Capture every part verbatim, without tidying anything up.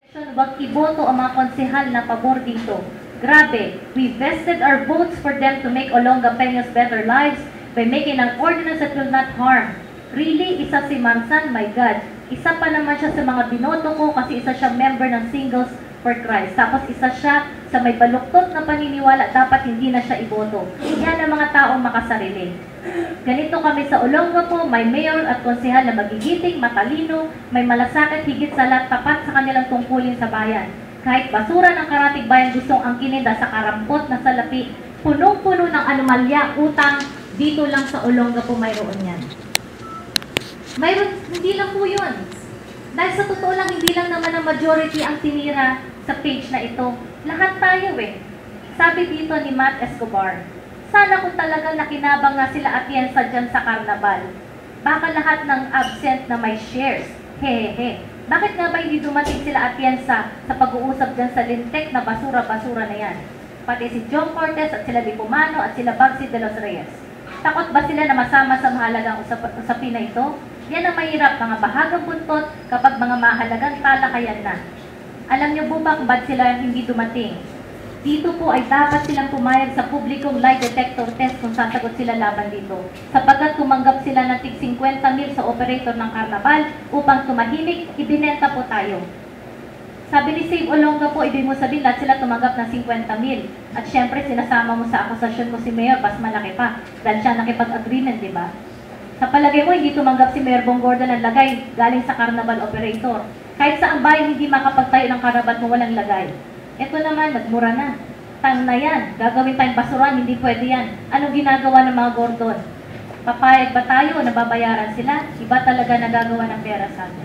Wag iboto ang mga konsehal na pabor dito. Grabe, we vested our votes for them to make Olonga Peñas better lives by making an ordinance that will not harm. Really, isa si Mansan, my God. Isa pa naman siya sa mga binoto ko kasi isa siya member ng Singles for Christ. Tapos isa siya sa may baluktot na paniniwala, dapat hindi na siya iboto. Yan ang mga taong makasarili. Ganito kami sa Olonga po, may mayor at konsehal na magigiting, matalino, may malasakit, higit sa lahat, tapat sa kanilang tungkulin sa bayan. Kahit basura ng karatig bayan gustong angkinin dahil sa karampot na salapi, punong-puno ng anomalya, utang, dito lang sa Olonga po mayroon yan. Mayroon, hindi lang po yun. Dahil sa totoo lang, hindi lang naman ang majority ang tinira sa page na ito. Lahat tayo eh. Sabi dito ni Matt Escobar, sana kung talagang nakinabang nga sila atiyensa dyan sa karnabal, baka lahat ng absent na may shares. Hehehe. Bakit nga ba hindi dumating sila atiyensa sa pag-uusap dyan sa lintek na basura-basura na yan? Pati si John Cortez at sila Dipumano at sila Bagsi de los Reyes. Takot ba sila na masama sa mahalagang usap usapin na ito? Yan ang mahirap, mga bahagang buntot kapag mga mahalagang talakayan na. Alam niyo po ba kung ba't sila hindi dumating? Dito po ay dapat silang pumayag sa publikong lie detector test kung sasagot sila laban dito. Sapagkat tumanggap sila ng tig fifty mil sa operator ng karnabal upang tumahimik, ibinenta po tayo. Sabi ni Save Olonga po, ibig mo sabihin lahat sila tumanggap ng fifty mil. At syempre sinasama mo sa akusasyon mo si Mayor, mas malaki pa. Dahil siya nakipag-agreement, di ba? Sa palagay mo, hindi tumanggap si Mayor Bongorda ng lagay galing sa karnabal operator. Kahit sa ang bayan hindi makapagtayo ng karnabal mo walang lagay. Ito naman, nagmura na. Tang na yan. Gagawin tayong basuran, hindi pwede yan. Anong ginagawa ng mga Gordon? Papayag ba tayo o nababayaran sila? Iba talaga nagagawa ng pera sa atin.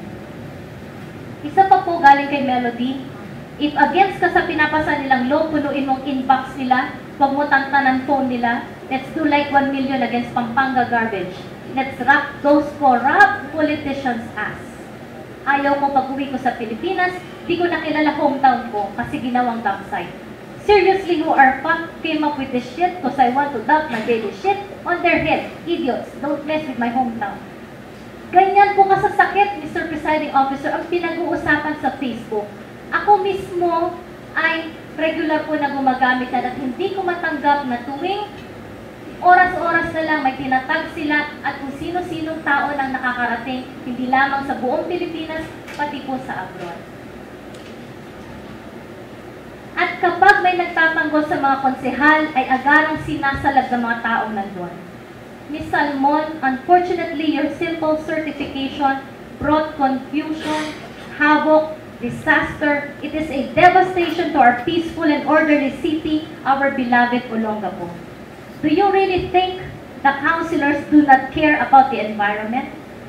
Isa pa po galing kay Melody. If against ka sa pinapasa nilang law, punuin mong inbox nila, huwag mo tantanan phone nila, let's do like one million against Pampanga garbage. Let's rock those corrupt politicians' ass. Ayaw mo pag-uwi ko sa Pilipinas, di ko nakilala hometown ko kasi ginawang dump site. Seriously, who are fuck came up with this shit because I want to dump my daily shit on their head. Idiots, don't mess with my hometown. Ganyan po kasasakit, Mister Presiding Officer, ang pinag-uusapan sa Facebook. Ako mismo ay regular po na gumagamit na at hindi ko matanggap na tuwing oras-oras na lang may tinatag sila at kung sino-sinong tao nang nakakarating, hindi lamang sa buong Pilipinas, pati po sa abroad. At kapag may nagtatanggol sa mga konsehal, ay agarang sinasalag ng mga taong nandun. Miz Salmon, unfortunately, your simple certification brought confusion, havoc, disaster. It is a devastation to our peaceful and orderly city, our beloved Olongapo. Do you really think the councilors do not care about the environment?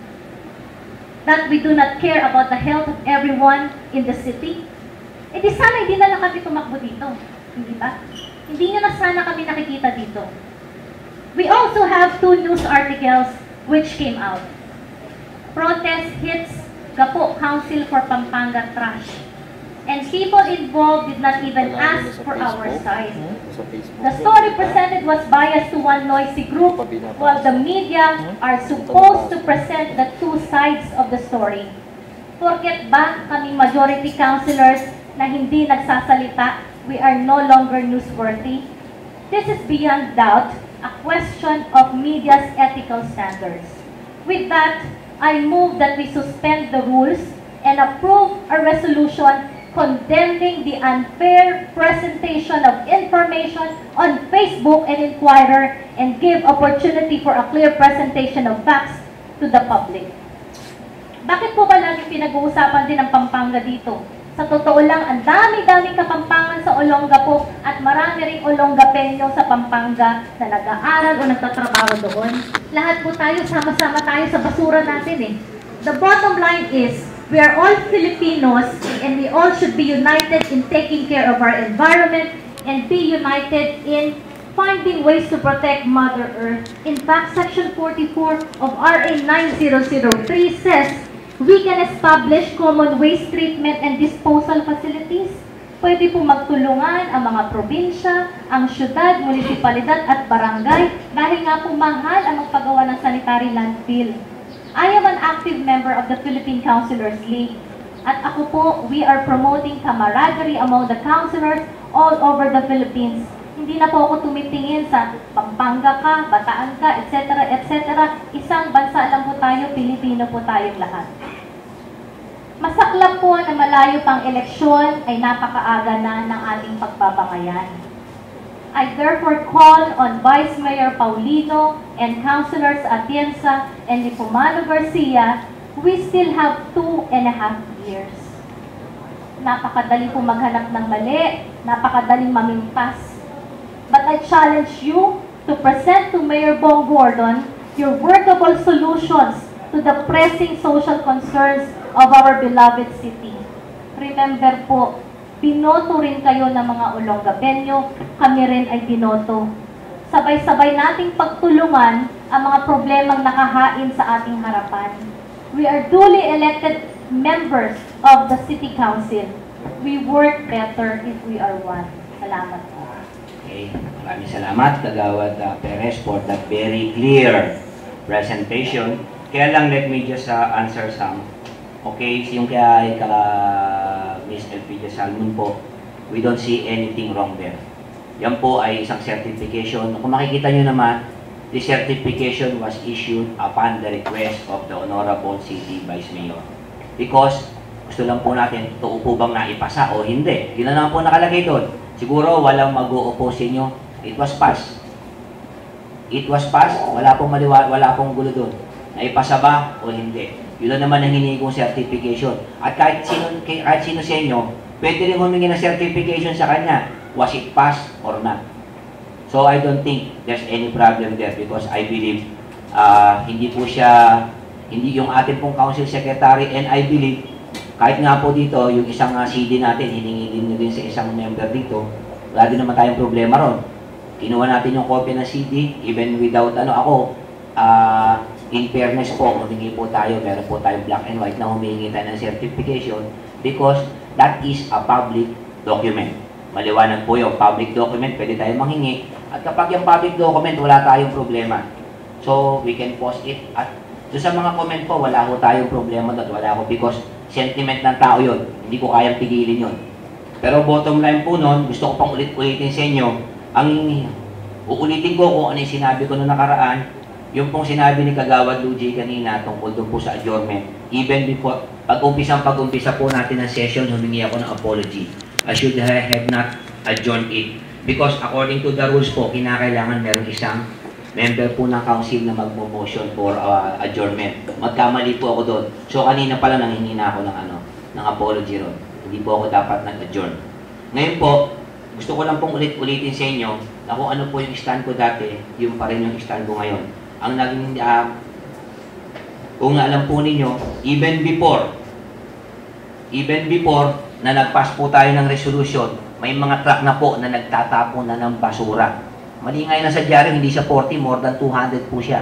That we do not care about the health of everyone in the city? Eh di sana hindi na lang kami tumakbo dito. Hindi ba? Hindi nyo na sana kami nakikita dito. We also have two news articles which came out. Protest hits Gapo Council for Pampanga trash. And people involved did not even ask for our side. The story presented was biased to one noisy group, while the media are supposed to present the two sides of the story. Porket ba kaming majority councilors na hindi nagsasalita, we are no longer newsworthy? This is beyond doubt a question of media's ethical standards. With that, I move that we suspend the rules and approve a resolution condemning the unfair presentation of information on Facebook and Inquirer and give opportunity for a clear presentation of facts to the public. Bakit po ba lagi pinag-uusapan din ang Pampanga dito? Sa totoo lang, ang dami-daming kapampangan sa Olongapo at marami ring Olongapeño sa Pampanga na nag-aaral o nagtatrabaho doon. Lahat po tayo, sama-sama tayo sa basura natin eh. The bottom line is, we are all Filipinos and we all should be united in taking care of our environment and be united in finding ways to protect Mother Earth. In fact, Section forty-four of R A nine thousand three says we can establish common waste treatment and disposal facilities. Pwede po magtulungan ang mga probinsya, ang syudad, munisipalidad at barangay dahil nga po mahal ang magpagawa ng sanitary landfill. I am an active member of the Philippine Councilors League. At ako po, we are promoting camaraderie among the councilors all over the Philippines. Hindi na po ako tumitingin sa Pampanga ka, Bataan ka, et cetera, et cetera. Isang bansa lang po tayo, Pilipino po tayong lahat. Masaklap po na malayo pang eleksyon ay napakaaga na ng ating pagbabangayan. I therefore call on Vice Mayor Paulino and Councilors Atienza and Nicomano Garcia. We still have two and a half years. Napakadali po maghanap ng mali, napakadaling mamintas. But I challenge you to present to Mayor Bong Gordon your workable solutions to the pressing social concerns of our beloved city. Remember po, binoto rin kayo ng mga Olongabenyo, kami rin ay binoto. Sabay-sabay nating pagtulungan ang mga problemang nakahain sa ating harapan. We are duly elected members of the City Council. We work better if we are one. Salamat po. Okay, maraming salamat, Kagawad uh, Perez, for that very clear presentation. Kaya lang, let me just uh, answer some. Okay, yung kaya ka Miss Elpidia Salmon po, we don't see anything wrong there. Yan po ay isang certification. Kung makikita nyo naman, the certification was issued upon the request of the Honorable City Vice Mayor. Because gusto lang po natin, totoo po bang naipasa o hindi. Yun na naman po nakalagay doon. Siguro walang mag-o-oppose nyo. It was passed. It was passed. Wala pong maliwa, wala pong gulo doon. Naipasa ba o hindi. Yun na naman ang hinihingi kong certification. At kahit sino, kahit sino sa inyo, pwede rin humingi ng certification sa kanya. Was it passed or not? So I don't think there's any problem there because I believe uh, hindi po siya, hindi yung ating pong council secretary, and I believe kahit nga po dito, yung isang uh, C D natin, hiningi din din sa isang member dito, wala din naman tayong problema ron. Kinuha natin yung copy ng C D, even without ano ako, uh, in fairness po, humingi po tayo, meron po tayong black and white na humingi tayo ng certification because that is a public document. Maliwanag po yung public document, pwede tayong manghingi. At kapag yung public document, wala tayong problema. So, we can post it. At doon sa mga comment po, wala ko tayong problema doon. Wala ko because sentiment ng tao yun. Hindi ko kayang pigilin yun. Pero bottom line po nun, gusto ko pang ulit-ulitin sa inyo, ang uulitin ko kung ano yung sinabi ko noong nakaraan, yung pong sinabi ni Kagawad Luigi kanina tungkol doon po sa adjournment. Even before, pag-umpisang pag-umpisa po natin ng session, humingi ako ng apology. I should have not adjourned it. Because according to the rules po, kinakailangan meron isang member po ng council na magmo-motion for uh, adjournment. Magkamali po ako doon. So kanina pala nanghingi na ako ng, ano, ng apology ron. Hindi po ako dapat nag-adjourn. Ngayon po, gusto ko lang pong ulit-ulitin sa inyo na kung ano po yung stand ko dati, yung pa rin yung stand ko ngayon. Ang naging, uh, kung alam po ninyo, even before, even before na nag-pass po tayo ng resolution, may mga truck na po na nagtatapon na ng basura. Mali nga yun sa dyaryo, hindi siya forty, more than two hundred po siya.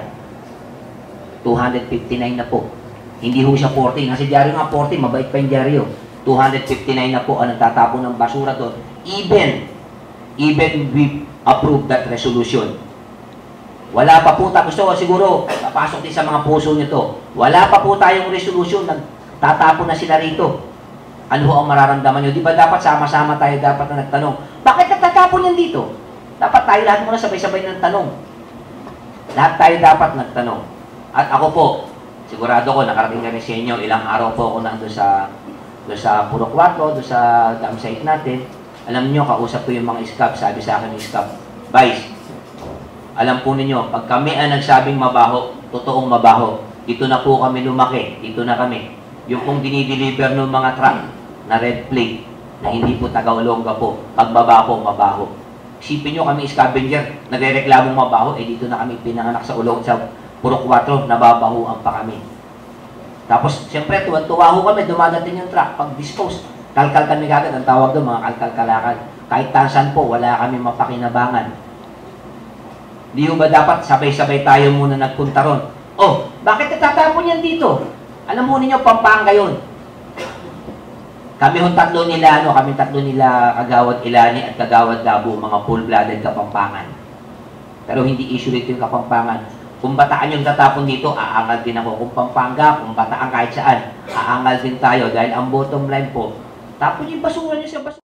two fifty-nine na po. Hindi ho siya forty. Nasa dyaryo nga forty, mabait pa yung dyaryo. two fifty-nine na po ang nagtatapon ng basura doon. Even, even we approve that resolution. Wala pa po tayo, gusto ko siguro, papasok din sa mga puso nyo to. Wala pa po tayong resolution, nagtatapon na sila rito. Ano ho ang mararamdaman nyo? Di ba dapat sama-sama tayo dapat na nagtanong, bakit nagtatapon yan dito? Dapat tayo lahat muna sabay-sabay ng tanong. Lahat tayo dapat nagtanong. At ako po, sigurado ko, nakarating kami sa inyo, ilang araw po ako nandun sa, doon sa Puro Cuatro, doon sa dam site natin. Alam nyo, kausap ko yung mga iskap, sabi sa akin yung iskap, Vice, alam po ninyo, pag kami ang nagsabing mabaho, totoong mabaho, dito na po kami lumaki, dito na kami. Yung pong dinideliver ng mga truck na red plate, na hindi po taga-Olonga po, pagbaba po, mabaho. Isipin nyo kami scavenger, nagre-reklamong mabaho, eh dito na kami pinanganak sa Olonga, sa Puro Cuatro, nababahuan pa kami. Tapos, siyempre, tuwan-tuwa ho kami, dumadating yung truck, pag-dispose, kalkal kami kagad, ang tawag doon, mga kalkal-kalakal. Kahit tansan po, wala kami mapakinabangan. Di ba dapat sabay-sabay tayo muna nagpunta ron? Oh, bakit natatapon yan dito? Alam mo ninyo, Pampanga yun. Kami hong tatlo nila, ano, kami tatlo nila, Kagawad Ilani at Kagawad Dabu, mga full-blooded Kapampangan. Pero hindi issue rito yung Kapampangan. Kung Bataan yung tatapon dito, aangal din ako. Kung Pampanga, kung Bataan kahit saan, aangal din tayo. Dahil ang bottom line po, tapon yung basura niyo sa basura.